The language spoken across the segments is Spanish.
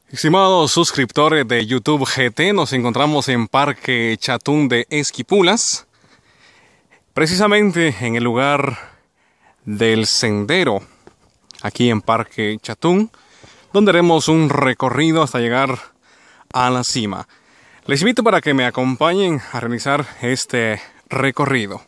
Estimados suscriptores de YouTube GT, nos encontramos en Parque Chatún de Esquipulas, precisamente en el lugar del sendero, aquí en Parque Chatún, donde haremos un recorrido hasta llegar a la cima. Les invito para que me acompañen a realizar este recorrido.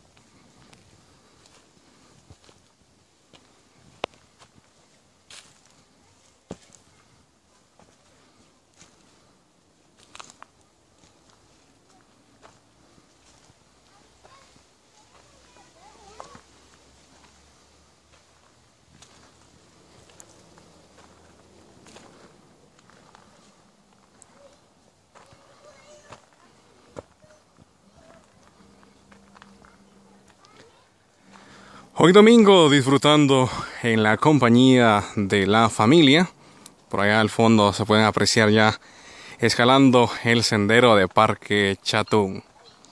Hoy domingo disfrutando en la compañía de la familia. Por allá al fondo se pueden apreciar ya escalando el sendero de Parque Chatún.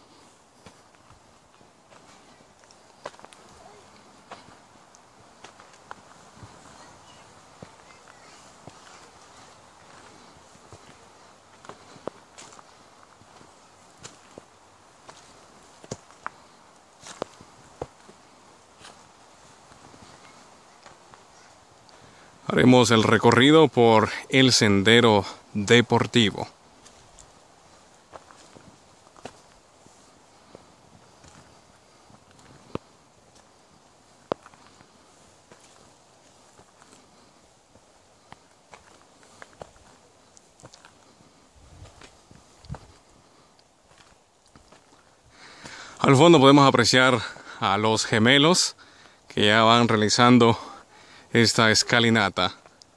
Haremos el recorrido por el sendero deportivo. Al fondo podemos apreciar a los gemelos que ya van realizando esta escalinata.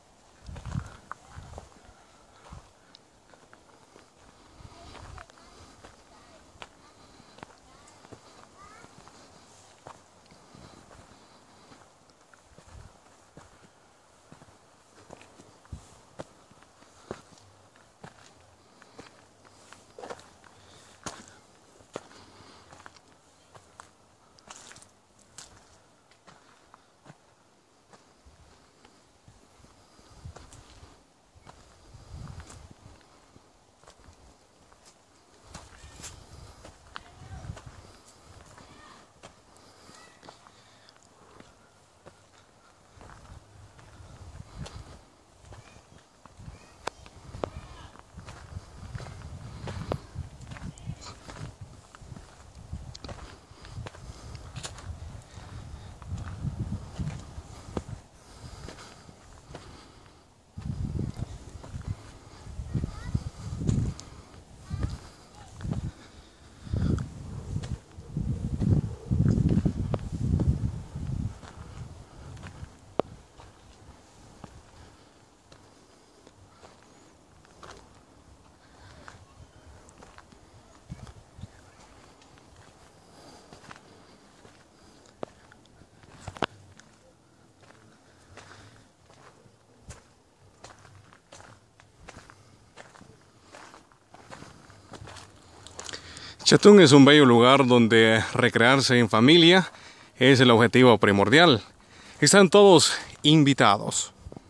Chatún es un bello lugar donde recrearse en familia es el objetivo primordial. Están todos invitados.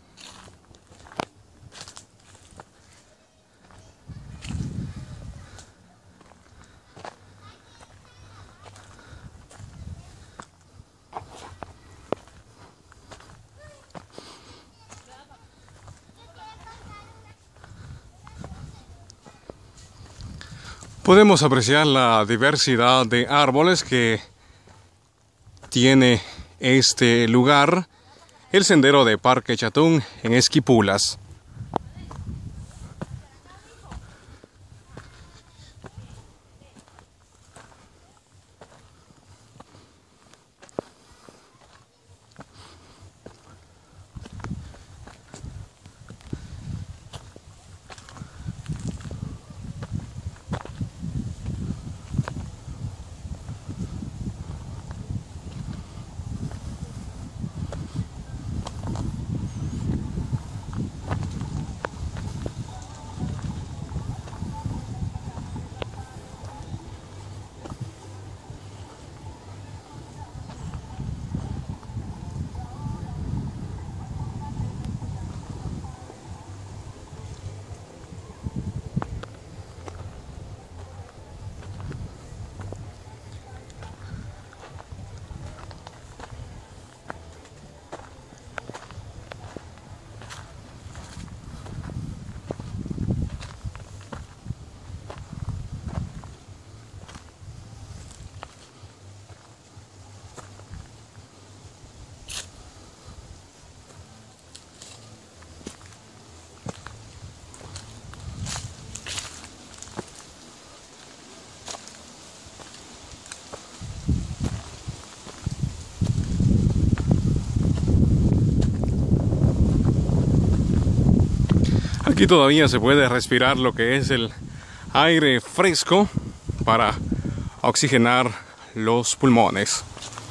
Podemos apreciar la diversidad de árboles que tiene este lugar, el sendero de Parque Chatún en Esquipulas. Aquí todavía se puede respirar lo que es el aire fresco para oxigenar los pulmones.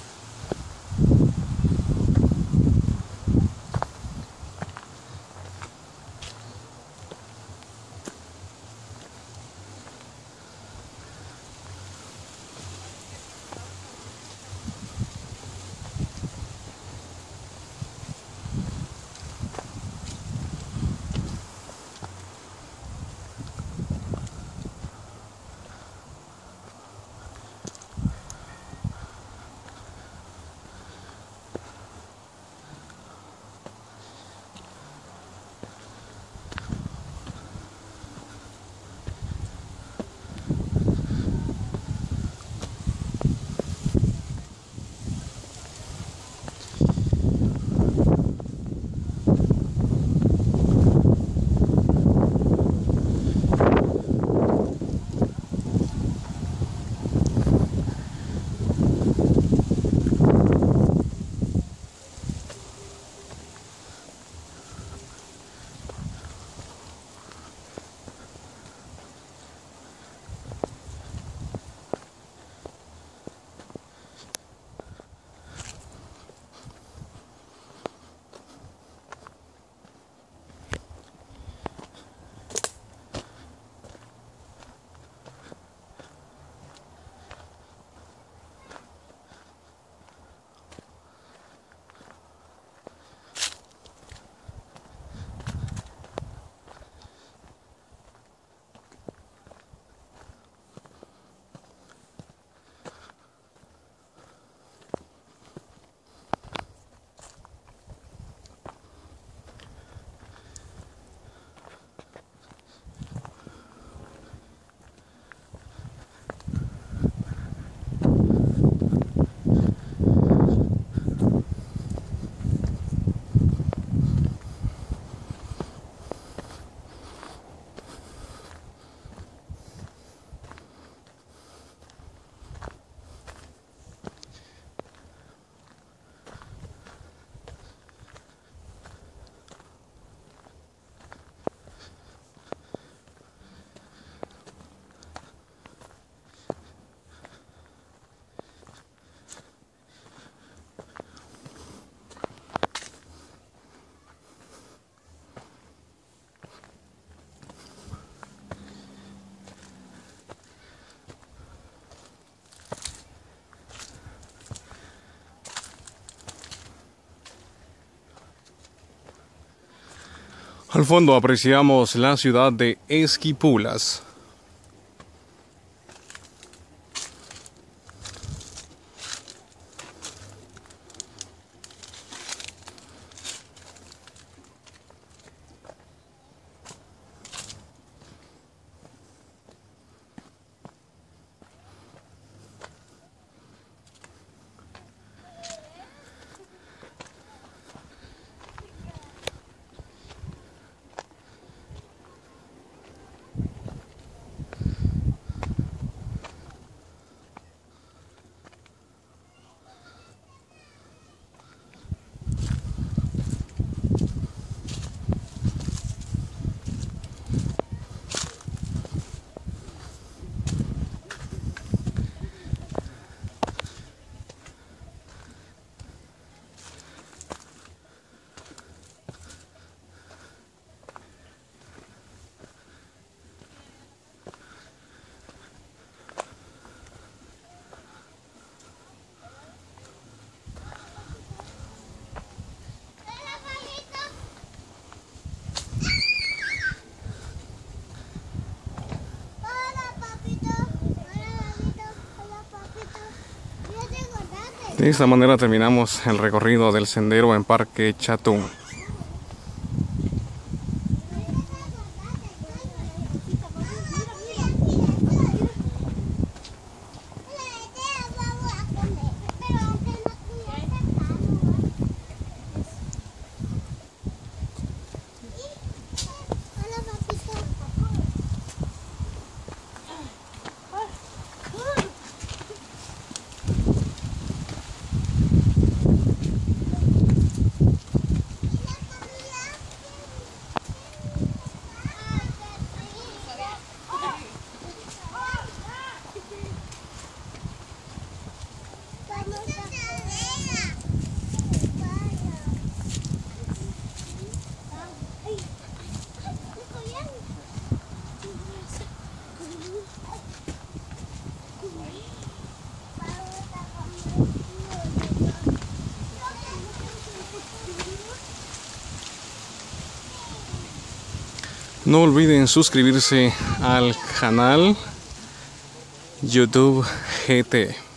Al fondo apreciamos la ciudad de Esquipulas. De esta manera terminamos el recorrido del sendero en Parque Chatún. No olviden suscribirse al canal YouTube GT.